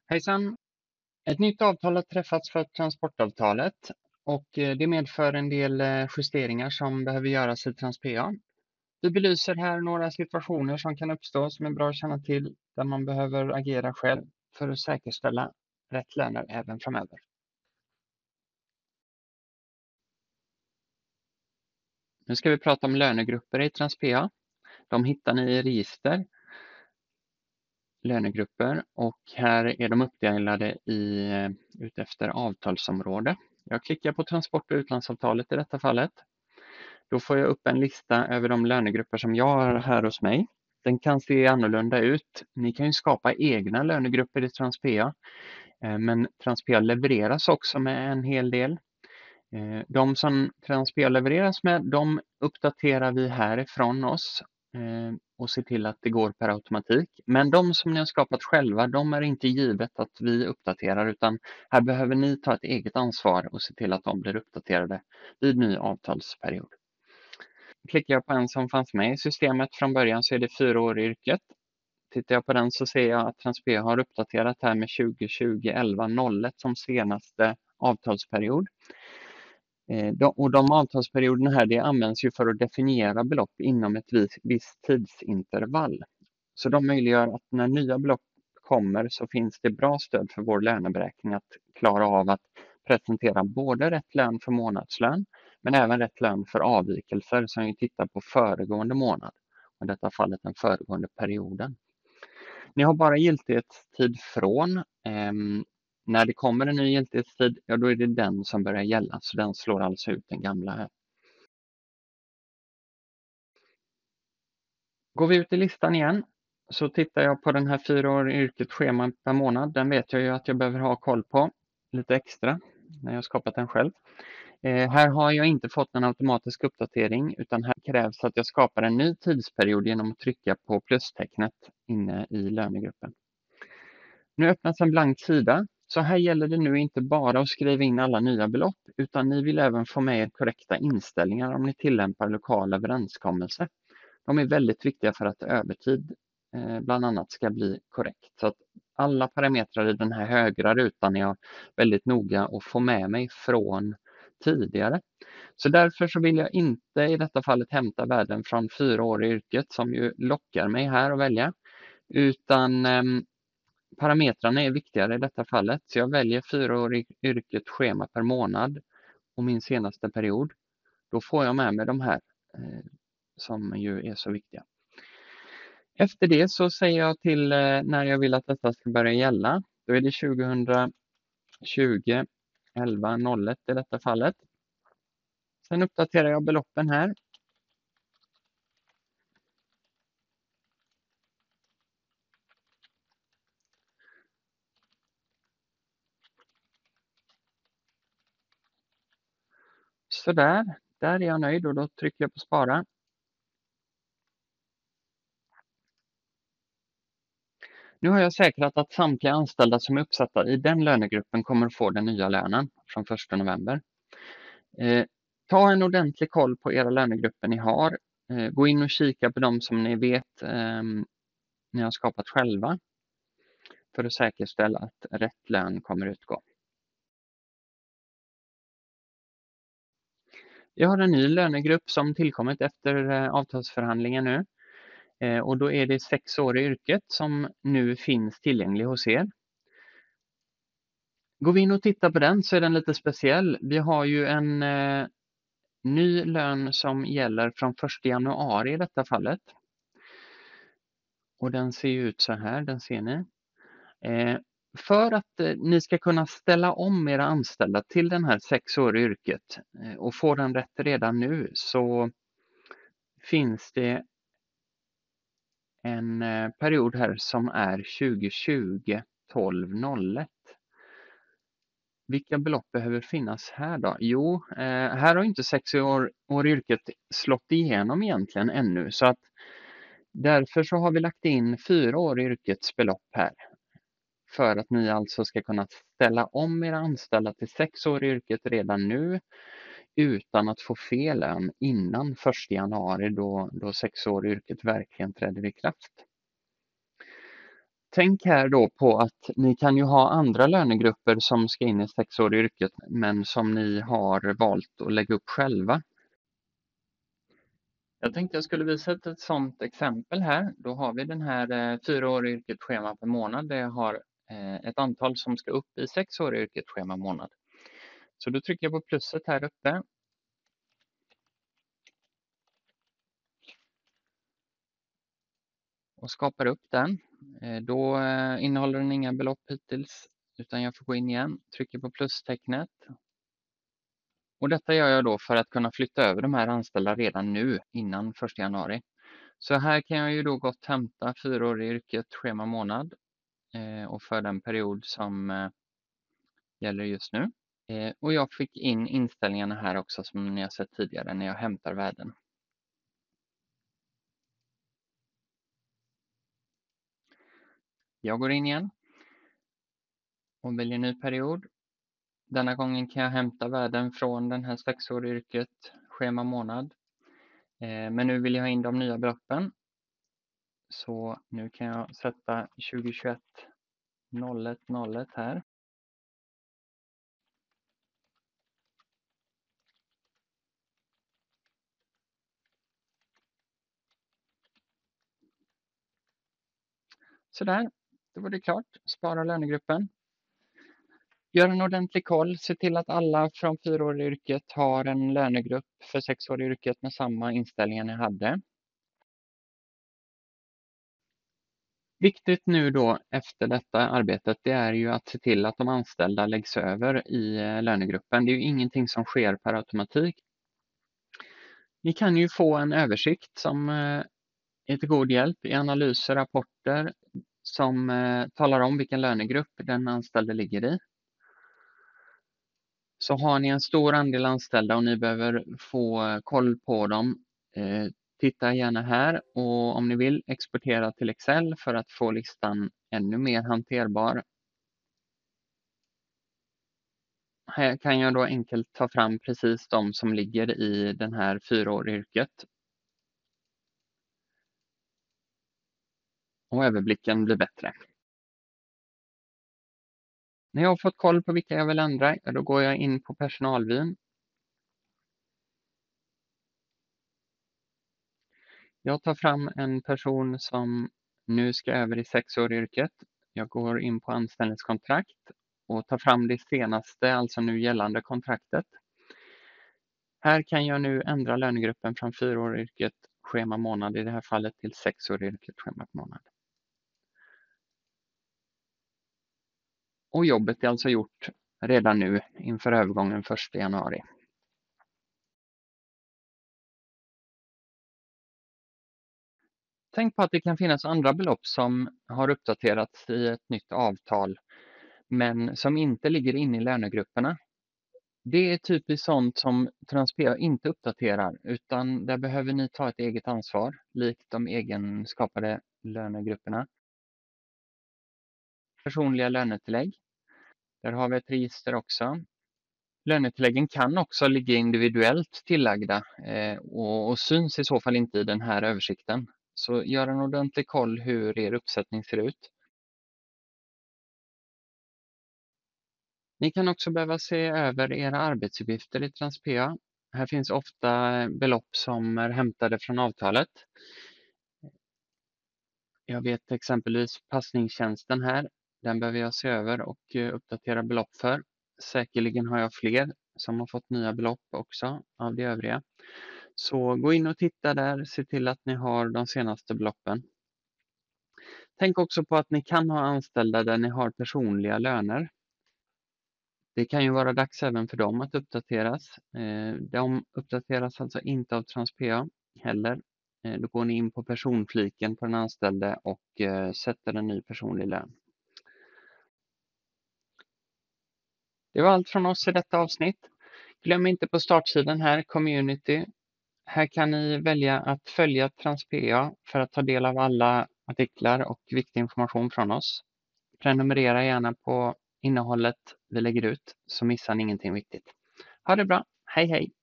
Hejsan! Ett nytt avtal har träffats för transportavtalet och det medför en del justeringar som behöver göras i TransPA. Vi belyser här några situationer som kan uppstå som är bra att känna till där man behöver agera själv för att säkerställa rätt löner även framöver. Nu ska vi prata om lönegrupper i TransPA. De hittar ni i register, lönegrupper, och här är de uppdelade utefter avtalsområde. Jag klickar på transport- och utlandsavtalet i detta fallet. Då får jag upp en lista över de lönegrupper som jag har här hos mig. Den kan se annorlunda ut. Ni kan ju skapa egna lönegrupper i TransPA, men TransPA levereras också med en hel del. De som TransPA levereras med, de uppdaterar vi härifrån oss och ser till att det går per automatik. Men de som ni har skapat själva, de är inte givet att vi uppdaterar, utan här behöver ni ta ett eget ansvar och se till att de blir uppdaterade vid ny avtalsperiod. Klickar jag på en som fanns med i systemet från början så är det 4 år i yrket. Tittar jag på den så ser jag att TransPA har uppdaterat här med 2020-11-01 som senaste avtalsperiod. De avtalsperioderna här, det används ju för att definiera belopp inom ett visst tidsintervall. Så de möjliggör att när nya belopp kommer så finns det bra stöd för vår löneberäkning att klara av att presentera både rätt lön för månadslön men även rätt lön för avvikelser som vi tittar på föregående månad, i detta fallet den föregående perioden. Ni har bara giltighetstid från. När det kommer en ny giltighetstid, ja då är det den som börjar gälla, så den slår alltså ut den gamla här. Går vi ut i listan igen så tittar jag på den här 4 år i yrket schema per månad. Den vet jag ju att jag behöver ha koll på lite extra när jag skapat den själv. Här har jag inte fått en automatisk uppdatering utan här krävs att jag skapar en ny tidsperiod genom att trycka på plustecknet inne i lönegruppen. Nu öppnas en blank sida, så här gäller det nu inte bara att skriva in alla nya belopp utan ni vill även få med er korrekta inställningar om ni tillämpar lokala överenskommelser. De är väldigt viktiga för att övertid bland annat ska bli korrekt. Så att alla parametrar i den här högra rutan är jag väldigt noga att få med mig från tidigare. Så därför så vill jag inte i detta fallet hämta värden från 4 år i yrket som ju lockar mig här att välja, utan parametrarna är viktigare i detta fallet. Så jag väljer 4 år i yrket schema per månad och min senaste period. Då får jag med mig de här som ju är så viktiga. Efter det så säger jag till när jag vill att detta ska börja gälla. Då är det 2020 11-01 i detta fallet. Sen uppdaterar jag beloppen här. Så där är jag nöjd och då trycker jag på spara. Nu har jag säkrat att samtliga anställda som är uppsatta i den lönegruppen kommer att få den nya lönen från 1 november. Ta en ordentlig koll på era lönegrupper ni har. Gå in och kika på dem som ni vet ni har skapat själva för att säkerställa att rätt lön kommer utgå. Jag har en ny lönegrupp som tillkommit efter avtalsförhandlingen nu. Och då är det 6 år i yrket som nu finns tillgänglig hos er. Går vi in och tittar på den så är den lite speciell. Vi har ju en ny lön som gäller från 1 januari i detta fallet. Och den ser ju ut så här, den ser ni. För att ni ska kunna ställa om era anställda till den här 6 år i yrket och få den rätt redan nu så finns det en period här som är 2020-12-01. Vilka belopp behöver finnas här då? Jo, här har inte 6 år i yrket slått igenom egentligen ännu, så att därför så har vi lagt in 4 år i yrkets belopp här. För att ni alltså ska kunna ställa om era anställda till 6 år i yrket redan nu utan att få fel lön innan 1 januari då 6 år i yrket verkligen träder i kraft. Tänk här då på att ni kan ju ha andra lönegrupper som ska in i 6 år i yrket, men som ni har valt att lägga upp själva. Jag tänkte jag skulle visa ett sådant exempel här. Då har vi den här 4 år i yrket schema per månad där jag har ett antal som ska upp i 6 år i yrket schema månad. Så då trycker jag på plusset här uppe. Och skapar upp den. Då innehåller den inga belopp hittills, utan jag får gå in igen, trycker på plustecknet. Och detta gör jag då för att kunna flytta över de här anställda redan nu innan 1 januari. Så här kan jag ju då gott hämta 4 år i yrket schema månad och för den period som gäller just nu. Och jag fick in inställningarna här också som ni har sett tidigare när jag hämtar värden. Jag går in igen och väljer ny period. Denna gången kan jag hämta värden från den här 6-åriga yrket schema månad. Men nu vill jag ha in de nya beloppen. Så nu kan jag sätta 2021 01 01 här. Sådär, då var det klart. Spara lönegruppen. Gör en ordentlig koll. Se till att alla från 4 år i yrket har en lönegrupp för 6 år i yrket med samma inställningar ni hade. Viktigt nu då efter detta arbetet, det är ju att se till att de anställda läggs över i lönegruppen. Det är ju ingenting som sker per automatik. Ni kan ju få en översikt som är till god hjälp i analyser, rapporter som talar om vilken lönegrupp den anställde ligger i. Så har ni en stor andel anställda och ni behöver få koll på dem, titta gärna här och om ni vill exportera till Excel för att få listan ännu mer hanterbar. Här kan jag då enkelt ta fram precis de som ligger i den här 4-åriga yrket. Och överblicken blir bättre. När jag har fått koll på vilka jag vill ändra, då går jag in på personalvyn. Jag tar fram en person som nu ska över i 6-åriga yrket. Jag går in på anställningskontrakt och tar fram det senaste, alltså nu gällande kontraktet. Här kan jag nu ändra lönegruppen från 4-åriga yrket schema månad i det här fallet till 6-åriga yrket schema månad. Och jobbet är alltså gjort redan nu inför övergången 1 januari. Tänk på att det kan finnas andra belopp som har uppdaterats i ett nytt avtal men som inte ligger inne i lönegrupperna. Det är typiskt sånt som Transpea inte uppdaterar utan där behöver ni ta ett eget ansvar likt de egenskapade lönegrupperna. Personliga lönetillägg. Där har vi ett register också. Lönetilläggen kan också ligga individuellt tillagda och syns i så fall inte i den här översikten. Så gör en ordentlig koll hur er uppsättning ser ut. Ni kan också behöva se över era arbetsuppgifter i Transpea. Här finns ofta belopp som är hämtade från avtalet. Jag vet exempelvis passningstjänsten här. Den behöver jag se över och uppdatera belopp för. Säkerligen har jag fler som har fått nya belopp också av de övriga. Så gå in och titta där, se till att ni har de senaste beloppen. Tänk också på att ni kan ha anställda där ni har personliga löner. Det kan ju vara dags även för dem att uppdateras. De uppdateras alltså inte av Transpea heller. Då går ni in på personfliken på den anställde och sätter en ny personlig lön. Det var allt från oss i detta avsnitt. Glöm inte på startsidan här, Community. Här kan ni välja att följa Transpea för att ta del av alla artiklar och viktig information från oss. Prenumerera gärna på innehållet vi lägger ut så missar ni ingenting viktigt. Ha det bra, hej hej!